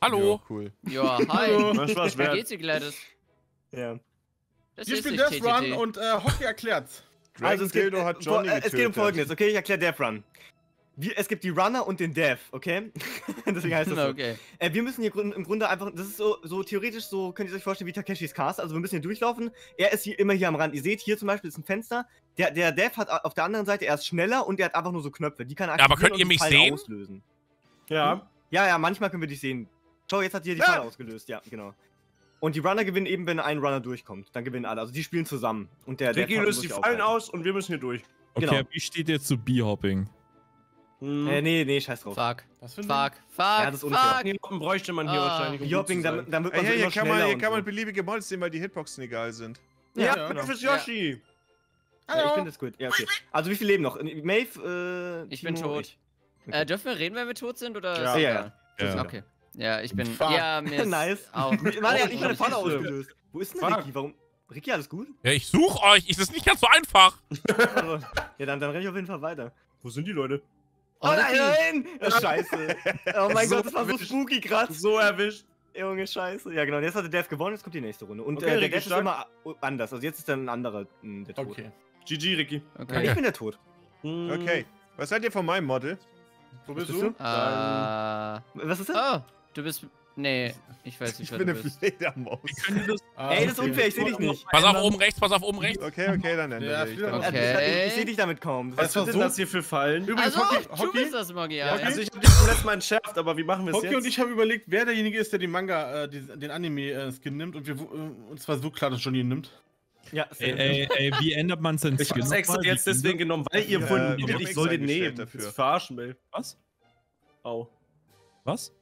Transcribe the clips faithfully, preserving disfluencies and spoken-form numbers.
Hallo. Ja, cool. Ja, hi. Was war's Wie wert? geht's dir, Gladys? Ja. Das Wir ist spielen nicht Death T T Run T. und äh, Hockey erklärt's. Dragon Also es geht, Dildo hat Johnny äh, es geht um getötet. Folgendes, okay? Ich erkläre Death Run. Wir, es gibt die Runner und den Dev, okay? Deswegen heißt das so. Okay. Äh, wir müssen hier grund, im Grunde einfach, das ist so, so theoretisch, so könnt ihr euch vorstellen wie Takeshis Castle. Also wir müssen hier durchlaufen. Er ist hier immer hier am Rand. Ihr seht, hier zum Beispiel ist ein Fenster. Der, der Dev hat auf der anderen Seite, er ist schneller und der hat einfach nur so Knöpfe. Die kann er Ja, aber aktivieren könnt ihr und die mich Pfeile sehen? auslösen. Ja. Ja, ja, manchmal können wir dich sehen. Schau, jetzt hat hier die Ja. Pfeile ausgelöst, ja, genau. Und die Runner gewinnen eben, wenn ein Runner durchkommt. Dann gewinnen alle. Also die spielen zusammen. Und der Ricky Dev löst die Fallen aus und wir müssen hier durch. Okay, Genau. wie steht ihr zu Bee-Hopping? Hm. Äh, nee, nee, scheiß drauf. Fuck. Was für ein Fuck. Fuck. Ja, das ist unfair. Fuck. Hoppen bräuchte man hier Ah. wahrscheinlich. um gut Biopping, zu sein. dann, dann wird Ey, man so hier, immer hier kann man, schneller hier und kann man so. beliebige Mods sehen, weil die Hitboxen egal sind. Ja, Ja, genau. Ding. Das ist Yoshi. Ja, ich Hallo. finde das gut. Ja, okay. Also wie viele leben noch? Maeve, äh, Ich bin Timo, tot. ich. Äh, dürfen wir reden, wenn wir tot sind? Oder Ja. ist Ja, egal? Ja. Okay. Ja, ich bin. Fuck. Ja, mir ist Nice. auch. Mann, er hat nicht meine Falle schlimm. ausgelöst. Wo ist denn Fuck. Ricky? Warum? Ricky, alles gut? Ja, ich suche euch. Es ist nicht ganz so einfach. Also, ja, dann, dann renne ich auf jeden Fall weiter. Wo sind die Leute? Oh, Oh Ricky. nein, nein! Oh, scheiße. Oh mein So Gott, das war so erwischt. spooky gerade. So erwischt. Junge, scheiße. Ja, genau. Jetzt hat der Dev gewonnen, jetzt kommt die nächste Runde. Und Okay, äh, der Ricky, Dev ist stark. immer anders. Also jetzt ist dann ein anderer, mh, der Tod. Okay. G G, Ricky. Ja, Okay. ich bin der Tod. Hm. Okay. Was seid ihr von meinem Model? Wo bist bist du? du? Äh, Was ist das? oh, du bist. Nee, ich weiß Ich nicht, wer bin du eine bist. Fledermaus. Ah, Ey, das ist okay. unfair, ich seh dich nicht. Pass auf oben rechts, pass auf oben rechts. Okay, okay, dann ändere Ja, ich. Fledermaus. Dann. Okay. Also, ich, ich seh dich damit kaum. Was Das war sind denn so- das hier für Fallen? Übrigens, Also, Hockey, du Hockey, bist das, Moggi, ja. Hockey? Also ich hab dich zum letzten Mal entschärft, aber wie machen wir es Hockey und jetzt? ich haben überlegt, wer derjenige ist, der den Manga, äh, die, den Anime-Skin nimmt. Und wir, äh, uns war so klar, dass Johnny ihn nimmt. Ja, Ey, ey, ey, wie ändert man seinen Ich Skin? hab's extra nochmal? jetzt Wie- deswegen genommen, weil ihr Ja, vorhin ich äh, hab ich extra soll den gestellt nehmen. dafür. Das verarschen will. Was? Au. Was?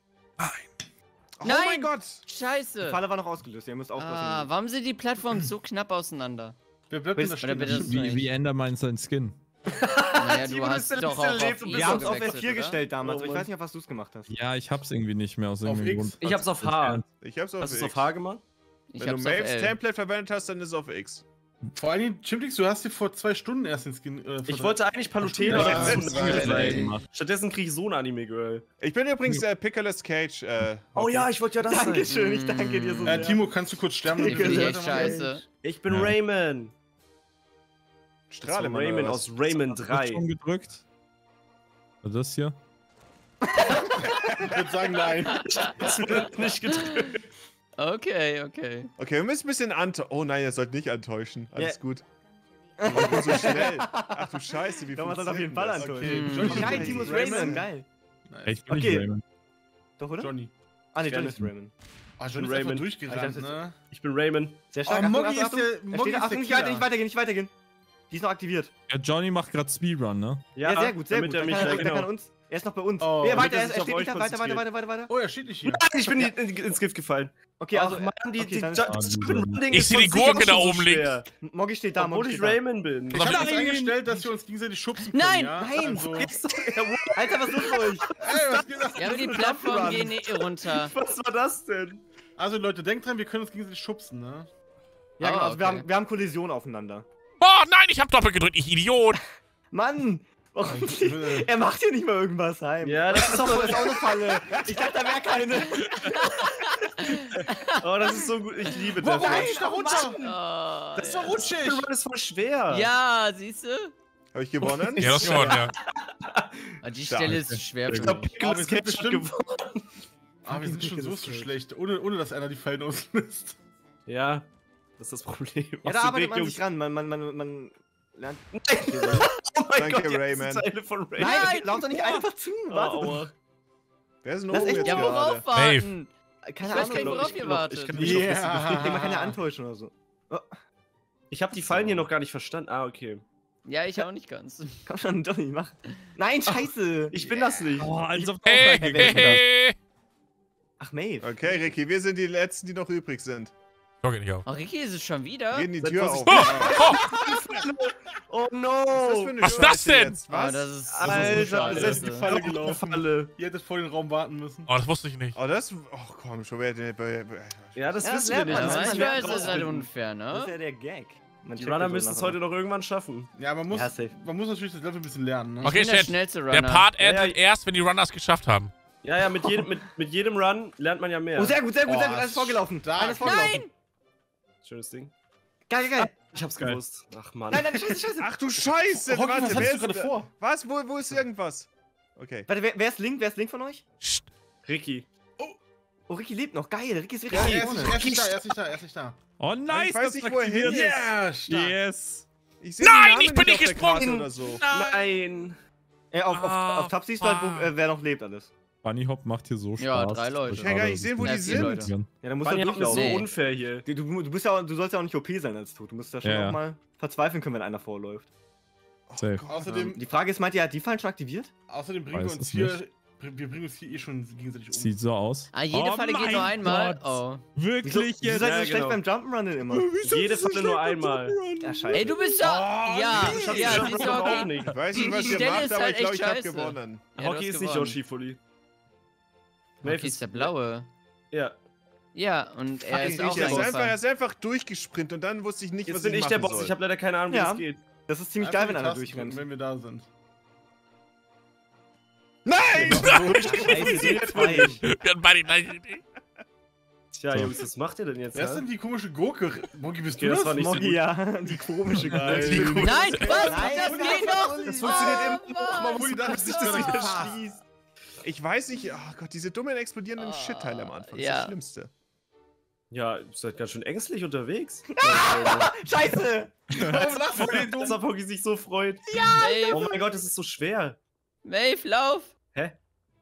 Oh Nein! mein Gott! Die Scheiße. Falle war noch ausgelöst, ihr müsst Ah, aufpassen. warum sind die Plattformen so knapp auseinander? Wer bleibt denn da Oder stehen? bitte- Das Wie, wie ändert man seinen Skin? Naja, du Simon hast ist der doch letzte auch auf Lebt und I Wir bist haben so es auf F gewechselt, vier oder? gestellt damals, Oh aber ich Mann. weiß nicht, auf was du es gemacht hast. Ja, ich hab's irgendwie nicht mehr aus irgendeinem X? Grund. Ich hab's auf H. Ich hab's auf Hast du es X. auf H gemacht? Ich Wenn du hab's auf Maves L. Template verwendet hast, dann ist es auf X. Vor allen Dingen, Chimplix, du hast dir vor zwei Stunden erst den Skin. Äh, Ich wollte eigentlich Palutena Ja, oder ja, Tsunami ja, sein. gemacht. Stattdessen krieg ich so ein Anime-Girl. Ich bin übrigens der Pickles Cage. Äh, Oh ja, ich wollte ja das sein. Dankeschön, ich danke dir so sehr. Äh, Timo, kannst du kurz sterben? Ich damit finde wir die echt weitermachen? scheiße. Ich bin Ja. Rayman. Strahle Das war mal Rayman oder aus was? Rayman Hast du drei. schon gedrückt? Was ist das hier? Ich würde sagen, nein. Das wird nicht gedrückt. Okay, okay. Okay, wir müssen ein bisschen antäuschen. Oh nein, ihr sollt nicht antäuschen. Alles Ja. gut. Ich bin so schnell. Ach du Scheiße, wie Doch, man soll auf jeden funktioniert Fall das? antäuschen. Okay, Hm. Johnny, Nein, Timo ist Raymond, geil. Ey, ich bin Okay. nicht Raymond. Doch, oder? Johnny. Ah, nee, Ich Johnny werde- ist Raymond. Ah, Johnny ist Raymond. einfach durchgerannt, Alter, das ne? Ich bin Rayman. Sehr Oh, stark. Achtung, Moggi Achtung, ist der, Achtung. Er Moggi steht, ist Achtung, der nicht weiter, nicht Killer. weitergehen, nicht weitergehen. Die ist noch aktiviert. Ja, Johnny macht gerade Speedrun, ne? Ja, sehr gut, sehr damit gut. Er Der mich kann, ja, der kann genau. uns. Er ist noch bei uns. Oh, ja, damit weiter, er er, sich er auf steht euch nicht da. Weiter, weiter, konzentriert. weiter, weiter, weiter. Oh, er steht nicht hier. Nein, ich bin in- ins Gift gefallen. Okay, Ach also. Mann, die, okay, die, dann- die, Ah, das diese- Ding Ich ist seh von die sich Gurke schon da so oben liegen. schwer. Moggi steht da, Obwohl Moggi ich steht da. Rayman bin. Ich Pass habe auf, das ich- eingestellt, dass wir uns gegenseitig schubsen können, Nein, ja? nein. Also, ey, Alter, was ist los mit euch? was geht ab? Ja, aber die Plattformen gehen eh runter. Was war das denn? Also, Leute, denkt dran, wir können uns gegenseitig schubsen, ne? Ja, Ah, genau, also wir, okay. haben, wir haben Kollision aufeinander. Oh nein, ich hab doppelt gedrückt, ich Idiot. Mann! Warum er macht hier nicht mal irgendwas heim. Ja, das ist Achso, doch das ist auch eine Falle. Ich dachte, da wäre keine. Oh, das ist so gut. Ich liebe das. Warum rutscht da runter? Oh, Das ist doch ja. rutschig. Das ist voll schwer. Ja, siehst du? Habe ich gewonnen? Ja, das gewonnen, ja. Ah, die Stark. Stelle ist schwer Ich für glaube, mich. Aber Pickles wir sind Cage hat bestimmt- gewonnen. Ah, wir sind schon so Das ist schlecht, ohne, ohne dass einer die Fallen auslöst. Ja, das ist das Problem. Ja, Aus da dem arbeitet Weg, man Jungs. sich ran. Man, man, man, man lernt. Oh mein Danke, Gott, die Rayman. Teile von Rayman. Nein, okay, laut doch nicht einfach zu. Oh, Warte. aua. Wer ist denn Das ist oben echt- jetzt Ja, gerade? worauf warten? Keine Ich weiß Ahnung. gar nicht, Ich worauf kann ihr noch- wartet. ich kann mich noch ein bisschen Ich denke, man kann ja Yeah. antäuschen oder so. Ich habe die Fallen hier noch gar nicht verstanden. Ah, okay. Ja, ich auch nicht ganz. Komm schon, Johnny, mach. Nein, scheiße. Ich bin das nicht. Oh, als ob Hey, Hey, hey, wer ist denn hey. Ach, Maeve. Okay, Ricky, wir sind die Letzten, die noch übrig sind. So geht nicht auf. Oh, Ricky ist es schon wieder? Gehen die Seid Tür auf. vorsichtig. Oh no. Was Was ist das denn? Jetzt? Ah, Was? das ist so Alter, schade. das ist die Falle gelaufen. Falle. Ihr hättet vor den Raum warten müssen. Oh, das wusste ich nicht. Oh, das. Oh, komm, schon wieder. Ja, das Ja, wissen das wir lernt nicht. man, Ja, das Das ist ist manchmal ist wir es halt rausfinden. unfair, Das ist ne? ja der Gag. Man Die checkt Runner das müssen es nachher. heute noch irgendwann schaffen. Ja, man muss, Ja, safe. man muss natürlich das Level ein bisschen lernen, ne? Okay, Ich bin der Chat. schnellste Der Runner. Part Ja, endet ja. erst, wenn die Runners geschafft haben. Ja, ja, mit jedem, mit, mit jedem Run lernt man ja mehr. Oh, sehr gut, sehr gut, Oh, sehr gut. Alles vorgelaufen. stark. Alles vorgelaufen. Schönes Ding. Geil, geil, geil. Ich hab's Geil. gewusst. Ach man. Nein, nein, scheiße, scheiße. Ach du Scheiße! Hockey, warte, was wer hast du ist gerade da- vor? Was? Wo, wo ist irgendwas? Okay. Warte, wer, wer ist Link? Wer ist Link von euch? Psst. Ricky. Oh, Ricky lebt noch. Geil, Ricky ist wieder Ja, da er ist vorne. nicht, er ist nicht da, er ist nicht da, er ist nicht da. Oh, nice. ich weiß das nicht, wo er hin aktiviert ist. Ja, stark. Yes. Ich seh Nein, den Namen ich bin nicht auf der Karte gesprungen. Oder so. Nein. Äh, auf, auf, Ah, auf Tab siehst du halt, wo, fuck. äh, wer noch lebt alles. Bunny Hop macht hier so Spaß. Ja, drei Leute. Ich kann gar nicht sehen, wo Ja, die vier sind. Leute. Ja, dann musst du Bunny halt Hop ist so durchlaufen. Nee. unfair hier. Du, du, du, bist ja, auch- du sollst ja auch nicht O P sein als Tod. Du musst da schon Ja, auch ja. mal verzweifeln können, wenn einer vorläuft. Safe. Außerdem, Die Frage ist, meint ihr, hat die Fallen schon aktiviert? außerdem bringen wir Weiß uns es hier, nicht. wir bringen uns hier eh schon gegenseitig um. Sieht so aus. Ah, jede Oh Falle geht mein nur einmal. Gott. Oh. Wieso, Wirklich wieso jetzt? seid ihr Ja, so schlecht genau. beim Jump'n'Run denn immer? Jede Falle nur einmal. Ja, scheiße. Ey, du bist ja. Oh, ja, nee. Ich hab's ja, schon siehst du, auch okay. nicht. Ich weiß Die- nicht, was die ihr Stelle macht, ist aber halt ich glaube, echt ich habe scheiße. gewonnen. Ja, du Hockey hast ist nicht gewonnen. Yoshi Fully. Hockey ist der blaue. Ja. Ja, und er Er ist ist, auch er, ist einfach, er reingefallen. ist einfach durchgesprintet und dann wusste ich nicht, Jetzt was bin ich ich der machen Boss. soll. Ich habe leider keine Ahnung, wie Ja. das geht. Das ist ziemlich Einfach geil, wenn die einer Tasten durchrennt. drücken, wenn wir da sind. Nein! Scheiße, zwei. Wir hatten beide die gleiche Idee. Tja, So. Jungs, was macht ihr denn jetzt? Wer ist Ja? denn die komische Gurke? Mogi, bist Okay, du das das? war nicht so Moggi, gut. ja, die komische Geil. Die komische- Nein, was? Nein, Das das geht war- doch! das funktioniert Oh, immer noch. Man Mann. muss darf sich sich das das wieder nicht schließen. Ich weiß nicht, oh Gott, diese dummen explodierenden Ah, Shit-Teile am Anfang. Das ist ja. das Schlimmste. Ja, ihr seid ganz schön ängstlich unterwegs. Scheiße! Warum lachst du denn Dass dumm? Hockey sich so freut. Oh Maeve, mein Gott, das ist so schwer. Maeve, lauf! Hä?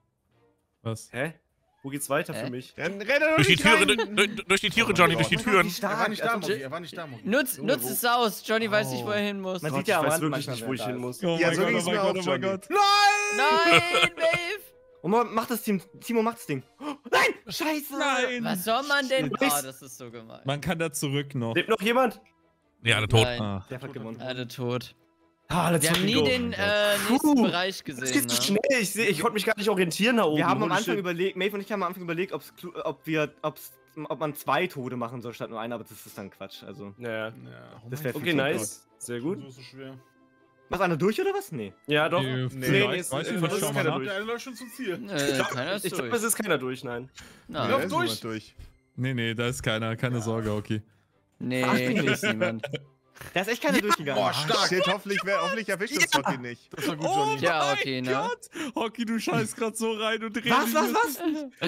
Was? Hä? Wo geht's weiter Hä? für mich? Dann renn doch Durch die nicht Türe, rein. durch, durch die Türe, Oh Johnny, mein durch die Gott. Türen. Er war nicht da, Also, Mogi, er war nicht da, Mogi. Nutz, Junge, nutz wo- es aus. Johnny weiß nicht, Oh. wo er hin muss. Man Gott, sieht ja ich am weiß Rand wirklich nicht, wo ich manchmal, hin wer muss. Oh Ja, mein so Gott, ging's oh mein mir Gott, auch, oh mein Johnny. Gott. Nein, Maeve! Und man macht das Team. Timo macht das Ding. Oh, nein! Scheiße! Nein! Was soll man denn? Nice. Ah, das ist so gemein. Man kann da zurück noch. Lebt noch jemand? Nee, alle tot. Nein, Ah. Der hat gewonnen. alle tot. Ah, let's Wir haben fucking nie go. den äh, nächsten Puh, Bereich Das gesehen, geht so ne? schnell. Ich, seh, ich konnte mich gar nicht orientieren da oben. Wir haben am Holy Anfang shit. überlegt, Maeve und ich haben am Anfang überlegt, ob's, klu- ob wir, ob's, ob man zwei Tode machen soll statt nur einen, aber das ist dann Quatsch. Also, Ja, ja. Ja. das wäre Okay, nice. Sehr gut. So ist es schwer. Machst einer durch oder was? Nee. Ja, doch. Nee, Nee, vielleicht, nee, ist, weiß ich von nicht, uns schau ist mal keiner nach. durch. Der läuft schon zum Ziel. Äh, keiner ist Ich glaube, durch. es ist keiner durch, nein. Da Nein. Lauf ist durch. niemand durch. Nee, nee, da ist keiner. Keine Sorge, okay. Nee, Ach, hier ist niemand. Da ist echt keiner durchgegangen. Boah, Ah, stark. shit, hoffentlich, wer- hoffentlich erwischt uns Hockey nicht. Das war gut, Oh Johnny. Ja, mein okay, ne? Gott! Hockey, du scheißt grad so rein und drehst Was, was, was?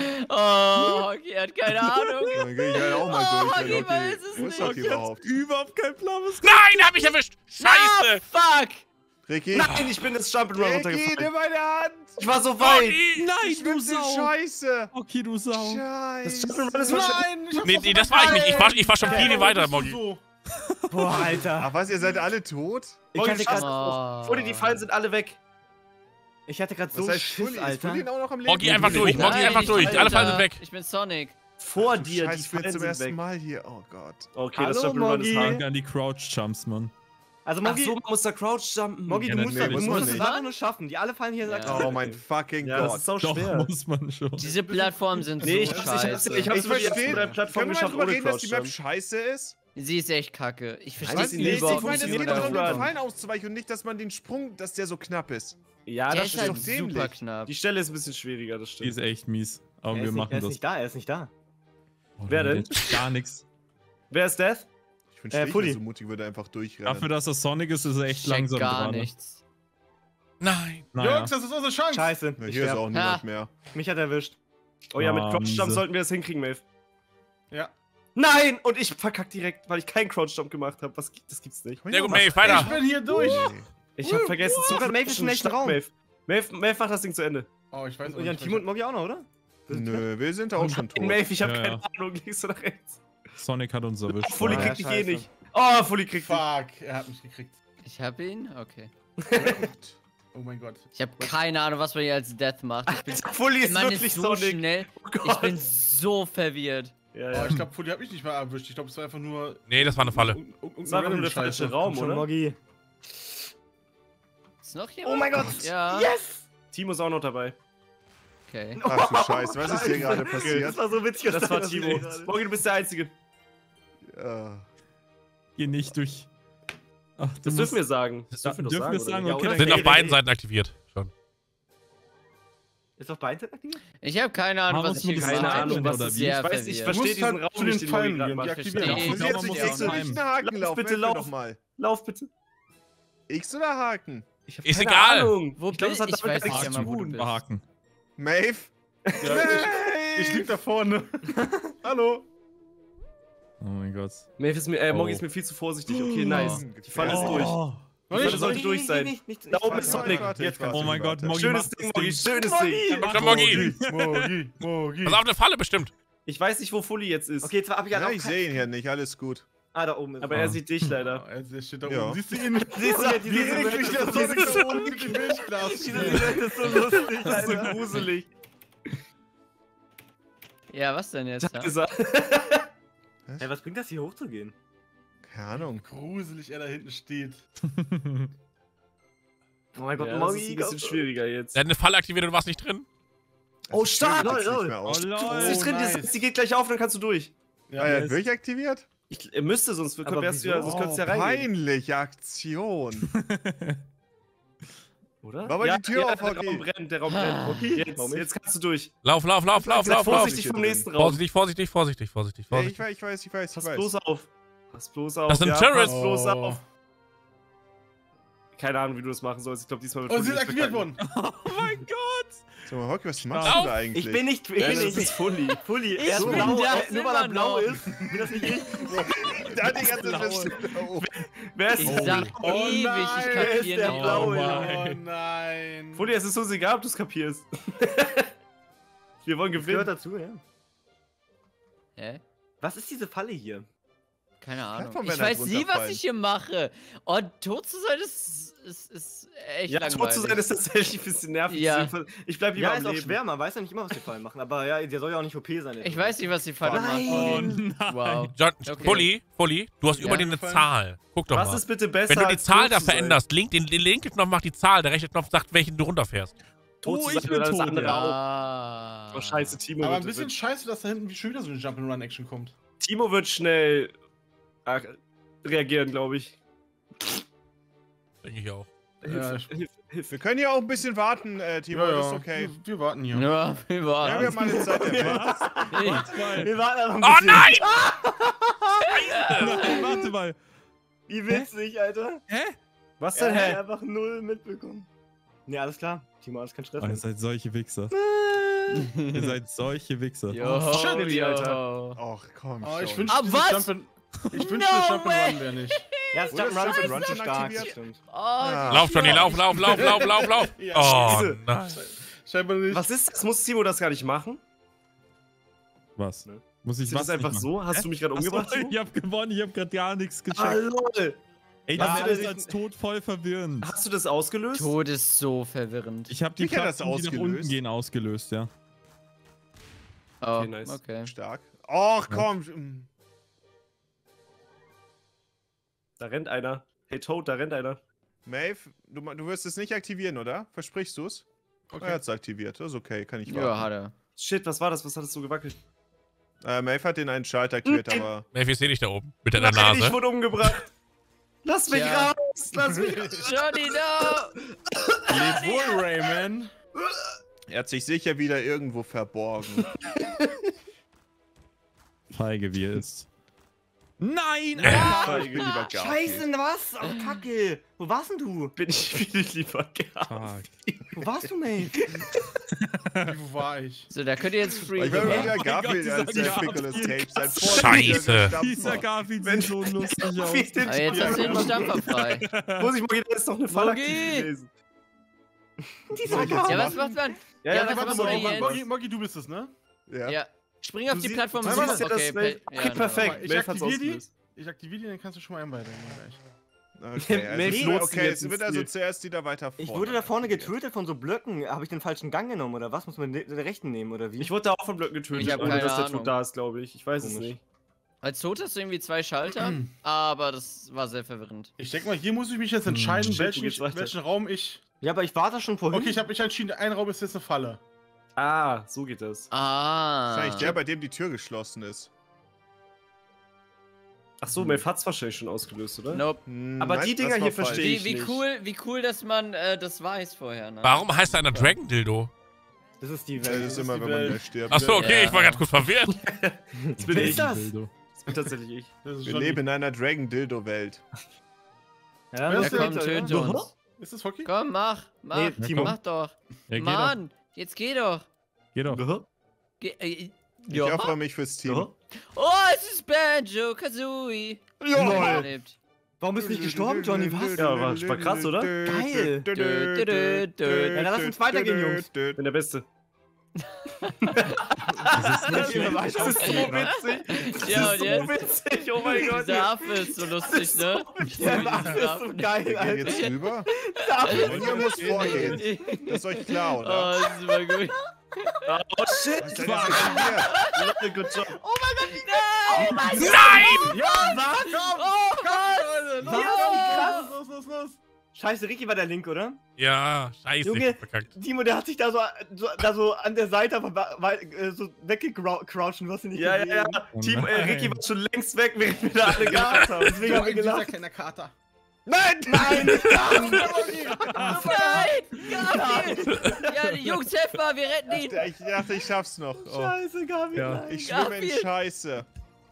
Oh, Hockey hat keine Ahnung. Dann geh ich halt auch mal Oh, durch. Hockey wenn weiß es Wo ist nicht. Hockey überhaupt? überhaupt kein Plan, was Nein, hab ich erwischt! Scheiße! Ah, fuck! Ricky? Nein, ich bin das Jump'n'Run Ricky, runtergefallen. nimm meine Hand! Ich war so weit. Johnny! Nein, Ich bin so scheiße! Hockey, du Sau! Das Scheiße! Jump'n'Run ist wahrscheinlich... Nein, ich hab's Nee, doch nee, das war ich nicht. Ich war, ich war schon viel Ja, weiter, bist du Moggi. so. Boah, Alter. Ach was, ihr seid alle tot? Ich Moggi, hatte scheiß grad, Oh. Vor dir, die Fallen sind alle weg. ich hatte grad Was so heißt Schiss, Fully? Ist Alter. Fully auch noch am Leben? Moggi einfach durch, Moggi Nein, einfach ich durch. bin Alle Fallen da. sind weg. Ich bin Sonic. Vor Du dir, die Scheiß, ich bin Fallen zum sind ersten weg. Mal hier. Oh Gott. Okay, das Hallo, Jump'n'Run ist Moggi. hart. Danke an die Crouch-Jumps, Mann. Also, Ach Moggi, so, man muss da Crouch jumpen. Moggi, Ja, du musst, natürlich. du Muss musst man es nicht. einfach nur schaffen. Die alle fallen hier Ja. sagt. Oh mein fucking Ja, das Gott. ist sau Doch, schwer. muss man schon. Diese Plattformen sind Nee, so ich hab's, ich hab's, scheiße. ich hab's Ich über die ersten verstehe. drei Können Plattformen wir mal geschafft drüber ohne reden, dass die Crouch Map jump. scheiße ist? Sie ist echt kacke. Ich Weiß verstehe nicht, ich überhaupt meine, nicht, es wie geht man doch da darum, den hochkommt. Fallen auszuweichen und nicht, dass man den Sprung, dass der so knapp ist. Ja, Der das ist ist halt doch dämlich. super knapp. Die Stelle ist ein bisschen schwieriger, das Die stimmt. ist echt mies. Aber Er wir ist, nicht, er machen ist das. nicht da, er ist nicht da. Oh, Wer denn? jetzt Gar nichts. Wer ist Death? Ich bin Äh, schlecht, Fully. wenn so mutig würde einfach durchrennen. Dafür, dass das Sonic ist, ist er echt Ich check langsam gar dran. nichts. Nein. Naja. Jungs, das ist unsere Chance. Scheiße. Ja, Ich hier ist sterb. auch niemand Ha. mehr. Mich hat er erwischt. Oh ja, mit Ah, Crouch Jump miese. sollten wir das hinkriegen, Maeve. Ja. Nein! Und ich verkack direkt, weil ich keinen Crouch Jump gemacht habe. Was gibt- Das gibt's nicht. Sehr gut, Was? Maeve, Ich weiter. bin hier durch. Nee. Ich hab vergessen zu Sogar Maeve ist im nächsten Stopp, Raum. Maeve. Maeve, Maeve macht das Ding zu Ende. Oh, ich weiß auch Und Jan nicht. Timo und Moggi auch noch, oder? Nö, wir sind auch schon tot. Maeve, ich hab Ja, keine ja. Ahnung, links oder rechts. Sonic hat uns erwischt. Fully Ja, kriegt dich eh scheiße. nicht. Oh, Fully kriegt dich. Fuck, er hat mich gekriegt. Ich hab ihn? Okay. Oh mein Gott. Ich hab keine Ahnung, was man hier als Death macht. Ich bin, Fully ist Mann wirklich ist so Sonic. schnell. Oh Ich Gott. bin so verwirrt. Ja, Oh, ja. ich glaube, Fully hat mich nicht mal erwischt. Ich glaube, es war einfach nur. Nee, das war eine Falle. un- un- un- Das war einfach nur der Scheiße. falsche Raum, Schon, oder? Moggi. Ist noch jemand? Oh mein Gott. Ja. Yes! Timo ist auch noch dabei. Okay. Ach du Scheiße, was ist hier gerade Das passiert? war so witzig. Das war was Timo. wir gerade- Morgen, du bist der Einzige. Ja. Geh nicht durch. Ach, du Das musst- dürfen wir sagen. Das Ja, dürfen wir doch dürfen wir sagen. sagen, oder? okay, Ja, dann Sind Nee, auf nee, beiden nee. Seiten aktiviert. Schon. Ist auf beiden Seiten aktiviert? Ich habe keine Ahnung, Man was muss ich hier nur gemacht Keine habe. Ahnung, was Das das ist ist. sehr Ich weiß, ich verwirrt. verstehe musst diesen halt Raum zu den nicht, den Mogi Fallen gerade gehen, die macht. aktivieren. Verstehe Und ich. jetzt man nicht muss X und timen. nicht einen Haken Lauf laufen. bitte, Helf mir lauf. doch mal. Lauf bitte. X oder Haken? Ich hab Ist keine egal. Ahnung. Wo ich glaube, bin das hat ich? damit Ich weiß gar nicht nichts einmal, zu wo du tun. bist. Haken. Maeve? Ja, ich, ich lieg da vorne. Hallo. Oh mein Gott. Maeve ist mir, äh, Mogi Oh. ist mir viel zu vorsichtig. Okay, nice. Die Falle ist durch. Oh, Die Falle nicht, sollte nicht, durch sein. Nicht, nicht, nicht, Da nicht, oben nicht, ist nicht, Sonic. Warte, Jetzt warte, oh mein warte. Gott, Mogi Schönes macht Ding, das Mogi, Ding. schönes Ding. Komm, Mogi. Mogi, Mogi. Pass auf, eine Falle bestimmt. Ich weiß nicht, wo Fully jetzt ist. Okay, jetzt hab ich ja Ja, auch ich sehe ihn hier nicht, alles gut. Ah, da oben ist Aber er. er sieht dich leider. Also, der steht da Ja. oben. Siehst du ihn nicht? Siehst du ja Wie diese eklig der Silhouette? Sonic da unten mit dem Milchglas Diese steht. Silhouette ist so lustig, Das ist so Alter. gruselig. Ja, was denn jetzt? Ich Ja? hab gesagt. Hey, was bringt das hier hochzugehen? Keine Ahnung. Gruselig, er da hinten steht. Oh mein Gott, Ja, das ist Mogi. ein bisschen schwieriger jetzt. Der hat eine Falle aktiviert und du warst nicht drin. Oh, Das stark! Schild geht's Lol, nicht mehr aus. Oh, lol. Sie ist drin, nice. die, die geht gleich auf, dann kannst du durch. Ja, Ah, er hat yes. wirklich aktiviert? Ich, er müsste, sonst Aber wärst du wieso? ja, sonst könntest du Oh, ja reingehen. peinliche Aktion. Oder? Mach mal die Tür auf, der Hockey. Raum brennt, der Raum brennt. Okay, jetzt, Moment. jetzt kannst du durch. Lauf, lauf, lauf, lauf, Sei lauf, lauf. vorsichtig vom nächsten Raum. Vorsichtig, vorsichtig, vorsichtig, vorsichtig, Ja, ich vorsichtig. weiß, ich weiß, ich weiß, ich Pass weiß. bloß auf. Pass bloß auf. Das sind ja, Terrorists. Pass bloß Oh. auf. Keine Ahnung, wie du das machen sollst. Ich glaube, diesmal wird Oh, Fully sie ist nicht aktiviert verkacken. worden. Oh mein Gott. Sag mal, Hockey, was machst Auf. du da eigentlich? Ich bin nicht. Ich Ja, bin das nicht. ist Fully. Fully, Ich er ist bin blau. das äh, Nur weil er immer blau noch. ist. Bin das nicht ich? Da die ganze Zeit oh. Wer ist Ich Fully? sag Oh ewig, ich nein, wer ist kapier der nicht. Blaue? Oh nein. Fully, es ist uns egal, ob du es kapierst. Wir wollen Gehört gewinnen. dazu, ja. Hä? Was ist diese Falle hier? Keine Ahnung. Plattform Ich werden halt weiß nie, was runterfallen. ich hier mache. Oh, tot zu sein ist, ist, ist echt Ja, langweilig. tot zu sein ist tatsächlich ein bisschen nervig. Ja. Ich bleib lieber Ja, am ist auch Leben. schwer, man weiß ja nicht immer, was die Fallen machen. Aber ja, der soll ja auch nicht O P sein. der Ich Typ. weiß nicht, was die Falle macht. Oh Nein. nein. Wow. John, Okay. Fully, Fully, du hast Ja. über dir eine Zahl. Guck doch Was mal. ist bitte besser Wenn du die als Zahl tot da zu sein? veränderst, link, den, den linken Knopf macht die Zahl, der rechte Knopf sagt, welchen du runterfährst. Tot Oh, zu ich sein bin oder alles tot, andere ja. auch. Ah. Oh, scheiße, Timo Aber ein wird, bisschen wird, scheiße, dass da hinten schon wieder so eine Jump-and-Run-Action kommt. Timo wird schnell äh, reagieren, glaube ich. Denke ich auch. Ja, ich- Hilf, hilf. Wir können hier auch ein bisschen warten, äh, Timo, das ist okay. Wir, wir warten hier. Ja, wir Ja, waren. wir haben mal eine Zeit. Nee. Wir warten einfach ein Oh bisschen. nein! Nein, warte mal. Wie witzig, Alter. Hä? Was Er denn, hat hä? einfach null mitbekommen. Ja, alles klar. Timo, alles kein Stress. Oh, ihr seid solche Wichser. ihr seid solche Wichser. Jo, Schön, die, jo. Alter. Ach komm Oh, ich schon. wünschte, Ah, dieses was? Jump and- ich wünschte, No das Jump and way. Run wäre nicht. Ja, das Oder Jump'n'Run Jump'n'Run ist schon schon stark. aktiviert? Stimmt. Oh, Ah. Lauf, Johnny, lauf, lauf, lauf, lauf, lauf, lauf. Ja, Oh scheiße. nein. Scheinbar nicht. Was ist das? Muss Timo das gar nicht machen? Was? Ne? Muss ich Ist was das einfach nicht so? Hast Hä? du mich gerade machen? umgebracht, Achso, Timo? ich hab gewonnen, ich hab grad gar nichts gecheckt. Ah, lol. Ey, Ja, das ist aber alles ich- als Tod voll verwirrend. Hast du das ausgelöst? Tod ist so verwirrend. Ich hab die Wie kann das Platten, die nach unten ausgelöst? gehen, ausgelöst, ja. Oh, Okay, nice. okay. Stark. Ach komm. Da rennt einer. Hey, Toad, da rennt einer. Maeve, du, du wirst es nicht aktivieren, oder? Versprichst du es? Okay. Er hat es aktiviert. Das ist okay, kann ich Ja, warten. hat er. Shit, was war das? Was hat es so gewackelt? Äh, Maeve hat den einen Schalter aktiviert, aber... Maeve, ich seh dich da oben. Mit deiner Nein, ich Nase. wurde umgebracht. Lass mich Tja. raus! Lass mich raus! Johnny, no! Leb wohl, Rayman. Er hat sich sicher wieder irgendwo verborgen. Feige wie er ist. Nein! Aber ich bin lieber Garfield. Scheiße, was? Oh, Kacke. Wo warst denn du? Bin ich wieder lieber gehabt. Fuck. Wo warst du, Mate? Wo war ich? So, da könnt ihr jetzt free. Ich will mal gehen. wieder Gott, Garfield dieser als äh, Garfield. Nicolas Cage sein. Scheiße. Dieser Garfield sieht so lustig aus. Aber jetzt hast du den Stampfer frei. Muss ich mal, da ist doch eine Falle Mogi! aktiv gewesen. Dieser Ja, was macht man? Ja, Ja, ja, was warte machst mal, du Mogi, jetzt? Moggi, Moggi, du bist es, ne? Ja. Ja. Spring auf Du die sie- Plattform. du und siehst siehst- ja das okay, Welt- pe- okay, ja, perfekt. Ich Maeve hat's aktiviere die. ausgelöst. Ich aktiviere die, dann kannst du schon mal einweiten. gleich. Okay, also, Maeve nee, nutzt okay jetzt es wird ins also Ziel. zuerst die da weiter vorne. Ich wurde da vorne aktiviert. getötet von so Blöcken. Habe ich den falschen Gang genommen oder was? Muss man den den rechten nehmen oder wie? Ich wurde da auch von Blöcken getötet, Ich hab ohne keine dass der Ahnung. Tod da ist, glaube ich. Ich weiß es Komisch. nicht. Als Tod hast du irgendwie zwei Schalter, aber das war sehr verwirrend. Ich denke mal, hier muss ich mich jetzt entscheiden, Shit, welchen, wo geht's weiter? welchen Raum ich. Ja, aber ich war da schon vorhin. Okay, ich habe mich entschieden, ein Raum ist jetzt eine Falle. Ah, so geht das. Ah. Wahrscheinlich der, bei dem die Tür geschlossen ist. Ach so, Maeve hat's wahrscheinlich schon ausgelöst, oder? Nope. Hm, Aber nein, die das Dinger war hier falsch. verstehe Wie, ich wie nicht. cool, wie cool, dass man äh, das weiß vorher, ne? Warum heißt einer Dragon Dildo? Das ist die Das Welt. ist immer, die wenn man Welt. gleich stirbt. Achso, okay, Ja. ich war ganz kurz verwirrt. Das bin Wer ich. ist das? Dildo. Das bin tatsächlich ich. Das ist Wir schon leben in einer Dragon-Dildo-Welt. Ja, Ja, dann Ja, das komm, ist- töte Ja. uns. Ist das Hockey? Komm, mach, mach, Nee, Timo. mach doch. Ja, geh Mann, jetzt geh doch. doch. Geh doch. Geh, äh, Ich ja. opfere mich fürs Team. Ja. Oh, es ist Banjo, Kazooie. Ja. Überlebt. Warum bist du nicht gestorben, Johnny? Was? Ja, war- war krass, oder? Geil. Dö, dö, dö, dö. Ja, dann lass uns weitergehen, Jungs. Bin der Beste. Das ist nicht Ja, schlecht. das ist so witzig. Ja, und jetzt? witzig. Oh mein Gott. Dieser Affe ist so lustig, ne? Der Affe ist so geil, Wir gehen Alter. jetzt rüber. Der Affe ist Und ihr müsst vorgehen. Das ist euch klar, Oh, oder? das ist super gut. Oh shit. Was seid ihr aktiviert? Leute, good job. Nein! Ja, was? Oh, was? Was? Wie krass. Los, los, los. Scheiße, Ricky war der Link, oder? Ja, scheiße, Junge. ich hab verkackt. Timo, der hat sich da so, so, da so an der Seite aber wa- wa- äh, so weggecrouchen, was du nicht Ja, ja, gesehen. ja. Oh Team äh, nein. Ricky war schon längst weg, während wir da alle gelacht haben. Deswegen haben wir Dieser gelacht. kleine Kater. Nein, nein, nein. Nein! Gabriel! Ja, die Jungs, helft mal, wir retten ihn! Ich dachte, ich schaff's noch. Oh. Scheiße, Gabi, Ja. nein. Ich schwimme in Gabriel. Scheiße.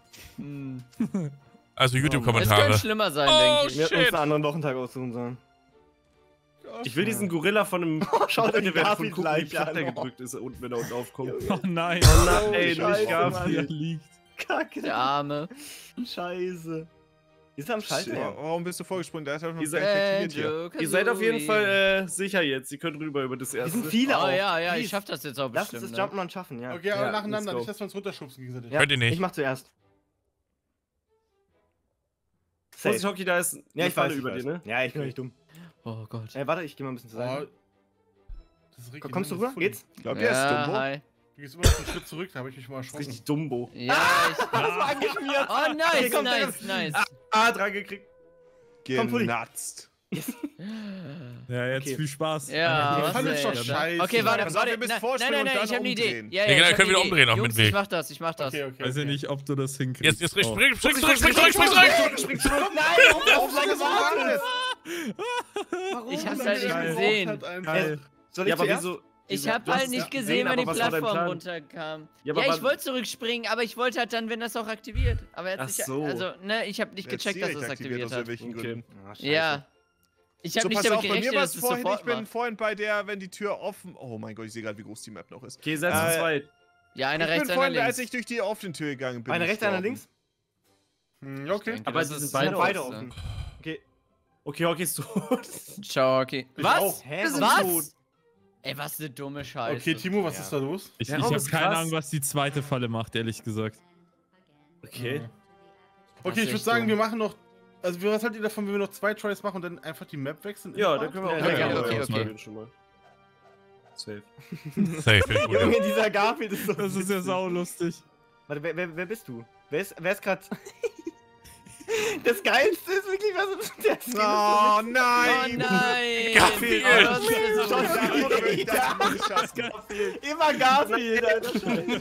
Also Es YouTube-Kommentare. könnte schlimmer sein, Oh, denke ich. Wir hätten uns Shit. einen anderen Wochentag aussuchen sollen. Ich will diesen Gorilla von einem Schaut euch der Welt Garfield von gucken, wie gleich platt an. der gedrückt ist unten, wenn er unten aufkommt. Oh nein. Oh nein, Oh, ey, Scheiße, nicht Mann. Hier Garfield. liegt. Kacke. Der Arme. Scheiße. Ist er am Schalter? Wa- Ja. Warum bist du vorgesprungen? Der ist doch noch Ihr gar nicht aktiviert hier. Banjo, Kazooie. Ihr seid auf jeden Fall äh, sicher jetzt. Ihr könnt rüber über das Wir erste. sind viele Oh auch. ja, ja, ich Please. schaff das jetzt auch Lass uns bestimmt. das Ne? Jumpman schaffen, ja. Okay, aber Ja, nacheinander, let's go. nicht, dass wir uns runterschubsen gegenseitig. Ja. Könnt ihr nicht. Ich mach zuerst. Vorsicht, Safe. Hockey, da ist Ja, eine ich Falle weiß, über ich dir, weiß. ne? Ja, ich bin nicht dumm. Oh Gott. Ey, warte, ich geh mal ein bisschen zur Oh, Seite. das ist Ricky, Kommst du ne? rüber? Das ist Geht's? Ich glaube, der ist Ja, dumm. hi. Du gehst immer noch einen Schritt zurück, da habe ich mich mal Das ist erschrocken. richtig Dumbo. Ja, ich... Das war angeschmiert. Oh, nice, Hier kommt nice, nice. Ah, dran gekriegt. Komm, Pulli. Genatzt. Ja, jetzt Okay. viel Spaß. Ja, Die was Falle ist doch denn? scheiße. Okay, warte, Pass auf, warte. ihr müsst Nein, vorspringen nein, nein, und nein, dann ich hab eine Idee. umdrehen. Ja, Ja, genau, ich können hab wir eine umdrehen Idee. auch mit Jungs, dem Weg. ich mach das, ich mach das. Okay, okay. Weiß ja okay. nicht, ob du das hinkriegst. Jetzt, jetzt, Oh. spring, spring, spring, spring, spring, spring, spring! Spring zurück. Nein, warum auf lange gewartet? Warum? Ich hab's Dann halt bin nicht ich gesehen. halt einfach- Geil. Soll ich Ja, aber zuerst? wieso? Ich wieso- hab du hast halt es nicht gesehen, gesehen, wenn die aber was war dein Plattform Plan? runterkam. Ja, Ja, aber ich wa- wollte zurückspringen, aber ich wollte halt dann, wenn das auch aktiviert. Aber er hat Ach sich, so. also, ne, ich hab nicht Der ist gecheckt, dass direkt es aktiviert aus hat. irgendwelchen Okay. Gründen. Ah, scheiße. Ja. Ich hab So, nicht pass damit auf, bei mir gerechnet, war dass es es vorhin, sofort ich bin macht. vorhin bei der, wenn die Tür offen... Oh mein Gott, ich sehe gerade, wie groß die Map noch ist. Okay, seid Äh, zu zweit. Ja, einer Ich rechts, bin einer vorhin, links. als ich durch die offene Tür gegangen bin. Einer rechts, einer gestorben. links? Hm, okay. denke, Aber das sie ist sind Sind beide beide offen. offen. Okay. Okay, Hockey ist tot. Ciao, okay. Ich Was? auch. Hä? Was? sind Was? tot. Ey, was eine dumme Scheiße. Okay, Timo, was Ja. ist da los? Ich, Der ich Raum habe ist keine krass. Ahnung, was die zweite Falle macht, ehrlich gesagt. Okay. Okay, ich würde sagen, wir machen noch. Also, was haltet ihr davon, wenn wir noch zwei Tries machen und dann einfach die Map wechseln? Ja, dann können wir auch Ja, gerne ja, mal okay, ausprobieren okay. schon mal. Safe. Safe, bin ich gut. Junge, dieser Garfield ist so. Das ist ja saulustig. Warte, wer, wer, wer bist du? Wer ist, wer ist grad. Das Geilste ist wirklich, was der Skin ist Oh Oh nein! nein! Garfield. Oh, das ist so Scheiße. scheiße. Ich dachte, ich schaff's gar so immer Garfield, Alter.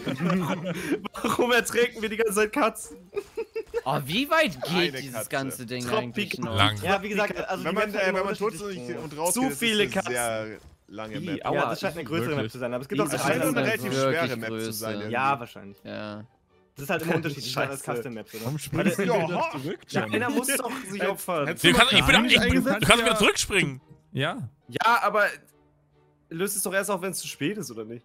Warum erträgen wir die ganze Zeit Katzen? Oh, wie weit Eine geht dieses Katze. ganze Ding Tropical. eigentlich noch? Lang. Ja, wie gesagt, also Wenn die man, Map hat äh, immer wenn man tot unterschiedlich- ist und, und Zu rausgeht, ist viele es eine sehr lange Ih, Map. aua. Ja, das scheint eine größere Wirklich? Map zu sein, aber es gibt auch Das Diese scheint drei eine Alter, relativ wirklich schwere Map zu Größe. sein. irgendwie. Ja, wahrscheinlich. Ja. Das ist halt immer unterschiedlich. Das ist Scheiße. Custom Maps, oder? Warum springst du Ja, wieder ha. zurück, Ja, John? einer muss doch sich opfern. Hättest Du mal kannst, ich bin, gar nicht ich, du eingesetzt? kannst wieder Ja. zurückspringen. Ja. Ja, aber löst es doch erst auf, wenn es zu spät ist, oder nicht?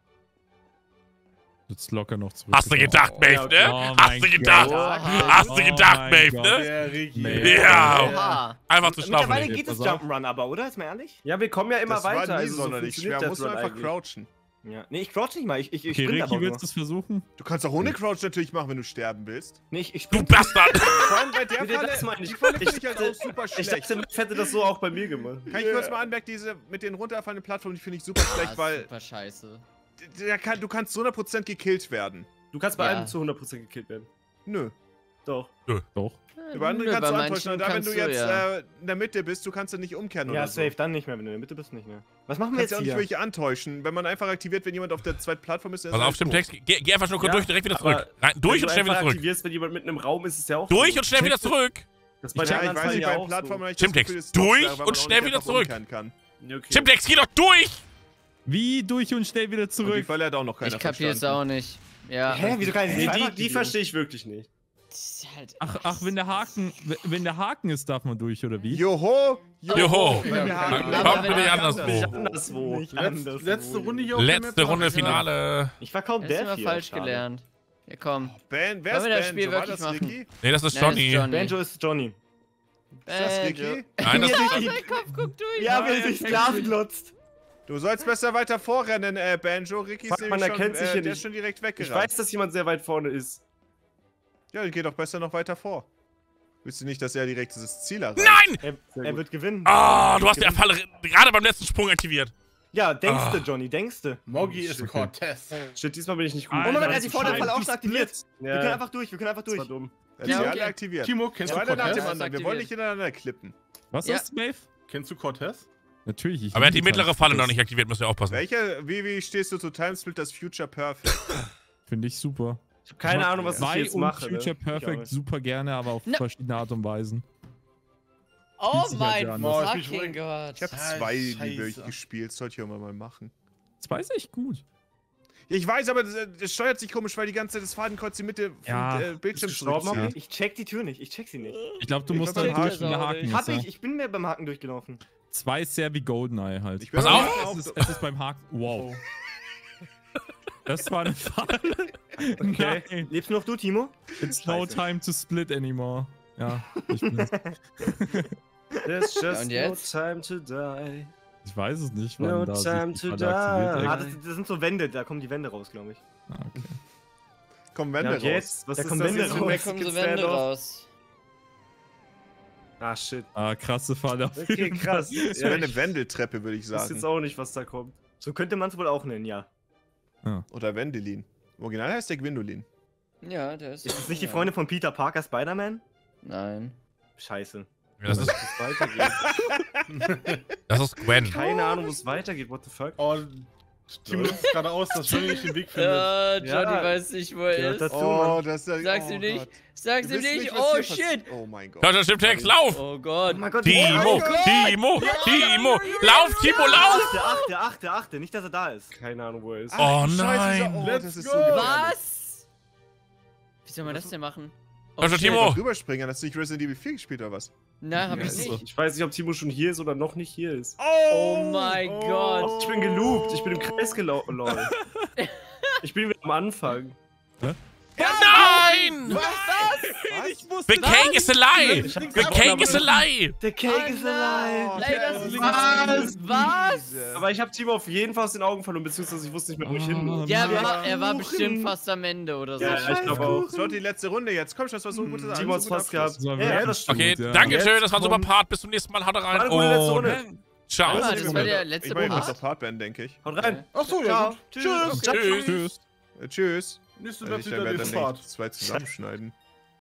Jetzt locker noch zurück. Hast du gedacht, Maeve, okay. ne? Oh Hast mein du gedacht? Gott. Hast du Oh gedacht, mein Maeve, Gott. ne? Der Ricky. Nee. Ja. Oha. Einfach zu schlafen. Mittlerweile Ricky. geht es pass auf. Jump'n'Run aber, oder? Ist mal ehrlich? Ja, wir kommen ja immer Das weiter. war nie also so sonderlich funktioniert schwer. das Musst du Run einfach eigentlich. crouchen. Ja. Nee, ich crouch nicht mal. Ich, ich, ich Okay, sprinte Ricky, aber willst nur. du es versuchen? Du kannst auch ohne Crouch natürlich machen, wenn du sterben willst. Nee, ich, ich Du sprinte. Bastard! Vor allem bei der Nee, Falle, das meine ich. die Falle Ich finde ich halt dachte- auch super Ich schlecht. dachte, Mef hätte das so auch bei mir gemacht. Kann ich kurz mal anmerken, diese mit den runterfallenden Plattformen, die finde ich super schlecht, Ah, weil super scheiße. der kann, du kannst zu hundert Prozent gekillt werden. Du kannst bei Ja. allem zu hundert Prozent gekillt werden. Nö. Doch. Doch. Über andere Nö, kannst bei du manchen antäuschen. Und da, wenn kannst du jetzt ja. äh, in der Mitte bist, du kannst du nicht umkehren Ja, oder so. safe, dann nicht mehr, wenn du in der Mitte bist, nicht mehr. Was machen Du wir kannst jetzt ja auch nicht hier? wirklich antäuschen. Wenn man einfach aktiviert, wenn jemand auf der zweiten Plattform ist, dann Pass ist auf, dem alles tot. Text. Geh, geh einfach nur kurz Ja, durch, direkt wieder aber zurück. Rein, durch Wenn und schnell du wieder einfach zurück. aktivierst, wenn jemand mitten im Raum ist, ist ja auch Durch so. und schnell wieder zurück. Das ist bei Ich den Ja, ich anderen weiß Fallen nicht, ja bei auch den Plattformen so. habe ich Chimtex, das Gefühl, es ist durch doch schwer, weil man und auch schnell nicht wieder einfach zurück. umkehren kann. Ja, okay. Chimtex, geh doch durch! Wie durch und schnell wieder Und die zurück? Falle hat auch noch keiner Ich kapier's verstanden. auch nicht. Ja. Hä, wieso kann ich Nee, nicht die, zweimal die verstehe ich wirklich nicht. Das ist halt- Ach, ach, wenn der Haken, wenn der Haken ist, darf man durch, oder wie? Joho! Joho. Wenn wir haben- Dann Aber kommt wenn bitte er anderswo. Anderswo. Nicht Letz, anderswo. letzte Runde hier auf der Letzte Map. Runde, Ach, Finale. Ich war kaum Das ist der immer hier. falsch schade. gelernt. Ja, komm. Ben, wer Wollen ist wir das Ben? Spiel So, war wirklich das machen? Ricky? Nee, das ist Nein, das ist Johnny. Johnny. Banjo ist Johnny. Ist das Banjo. Ricky? Nein, das ist Johnny. Sein Kopf guckt durch. Ja, wie er durchs Glas glotzt. Du sollst besser weiter vorrennen, äh, Banjo. Ricky ist Fuck, man nämlich schon, erkennt sich äh, hier der nicht. ist schon direkt Ich weggerannt. weiß, dass jemand sehr weit vorne ist. Ja, dann geh doch besser noch weiter vor. Willst du nicht, dass er direkt dieses Ziel erreicht? Nein! Er, Sehr er gut. wird gewinnen. Ah, du hast die Falle gerade beim letzten Sprung aktiviert. Ja, denkste, Ah. Johnny, denkste. Moggy ist Cortez. Shit, diesmal bin ich nicht gut. Oh mein Gott, er Alter, hat die Vorderfalle auch schon aktiviert. Wir können Ja, einfach durch, wir können einfach das war durch. dumm. Er hat Ja, sie okay. alle aktiviert. Timo, kennst So, du einer nach dem Cortez? anderen. Wir wollen nicht ineinander klippen. Was Ja. ist Smave? Kennst du Cortez? Natürlich. ich Aber er hat die liebe mittlere Falle noch das. nicht aktiviert, müssen wir aufpassen. Welcher, wie, wie stehst du zu Timesplitters Future Perfect? Finde ich super. Ich habe keine Ahnung, was ich Zwei jetzt und mache. Future Ne? Ich Perfect auch. super gerne, aber auf Na. verschiedene Art und Weisen. Oh Fühlt sich halt mein ja anders. Boah, ich bin fucking schon- Gott. Ich habe Ah, zwei Scheiße. die gespielt, sollte ich auch mal machen. Zwei ist echt gut. Ja, ich weiß, aber das, das steuert sich komisch, weil die ganze Zeit das Fadenkreuz die Mitte Ja. vom äh, Bildschirm Bist du gestorben, zurückzieht. Moggy? Ich check die Tür nicht, ich check sie nicht. Ich glaube, du Ich musst glaub, dann beim durch Haken den ist er Haken. nicht. Hab ist er. ich, ich bin mir beim Haken durchgelaufen. Zwei ist sehr wie Goldeneye halt. Ich bin Pass aber auf! auch- Es ist, es ist beim Haken. Wow. Das war eine Falle. Okay. Nein. Lebst noch du, Timo? It's no Scheiße. time to split anymore. Ja, ich, bin's. There's Ja, just und no jetzt? time to die. ich weiß es nicht, wann No da sich time die to Falle aktiviert die. Ah, hat. das, das sind so Wände, da kommen die Wände raus, glaube ich. Ah, okay. Komm, Ja, Wände und raus. jetzt? Was Da ist kommen das Wände jetzt für raus. ein Da Mexican kommen so Wände Standoff? raus. Ah, shit. Ah, krasse Falle. auf Okay, jeden krass. Fall. Das Ja, wäre eine ich Wendeltreppe, würde ich weiß sagen. jetzt auch nicht, was da kommt. So könnte man es wohl auch nennen, ja. Oder Wendelin. Im Original heißt der Gwendolin. Ja, der ist. Ist das nicht die ja. Freundin von Peter Parker, Spider-Man? Nein. Scheiße. Ja, das, ist, Es weitergeht. das ist Gwen. Keine Ahnung, wo es weitergeht. What the fuck? Oh, Timo nutzt gerade aus, dass Johnny nicht den Weg findet. Ja, Johnny Ja. weiß nicht, wo er Ja, ist. das- Oh, das ist ja... Sag's oh ihm nicht. Gott. Sag's Wir ihm wissen nicht. was Oh hier shit. passiert. Oh mein Gott. Komm, Stimmtext, lauf! Oh Gott. Oh mein Gott, Timo, oh Gott. Timo, Timo! Lauf, Timo, lauf! Achte, achte, achte, achte. Nicht, dass er da ist. Keine Ahnung, wo er ist. Oh Scheiße, nein! oh, Let's das ist go. so gefährlich. Was? Wie soll man das denn machen? Oh, Also, shit. Timo. Einfach rüberspringen, hast du nicht Resident Evil vier gespielt oder was? Nein, hab Ja, ich ist nicht. Ich weiß nicht, ob Timo schon hier ist oder noch nicht hier ist. Oh mein Oh. Gott. Ich bin geloopt, ich bin im Kreis gelaufen, lol. Ich bin wieder am Anfang. Nein! Ich wusste The cake is a lie! Ich hab The gewonnen, cake aber is a lie! Der Cake is alive. Ey, das ist Was? Was? Aber ich habe Timo auf jeden Fall aus den Augen verloren, beziehungsweise ich wusste nicht mehr, wo ich hin muss. Ja, Mann. war, er war Kuchen. bestimmt fast am Ende oder so. Ja, ich glaube auch. Das wird die letzte Runde jetzt. Komm schon, das war so ein gutes Timo hat's so ein fast guter Abschluss. gehabt. Das war Ja, wirklich das stimmt. Okay, gut, ja. danke schön, Jetzt das war ein super kommt- Part. Bis zum nächsten Mal. Haut rein. Warte, guter letzte Und Runde. ciao. Ah, das war der letzte Ich meine, ich muss Part. auf Part beenden, denke ich. Haut rein. Achso, ja, Ciao. gut. Tschüss. Tschüss. Tschüss. Tschüss. Äh, tschüss. Nächste Also Platz ich wieder werde den dann Fahrt. nicht zwei zusammenschneiden.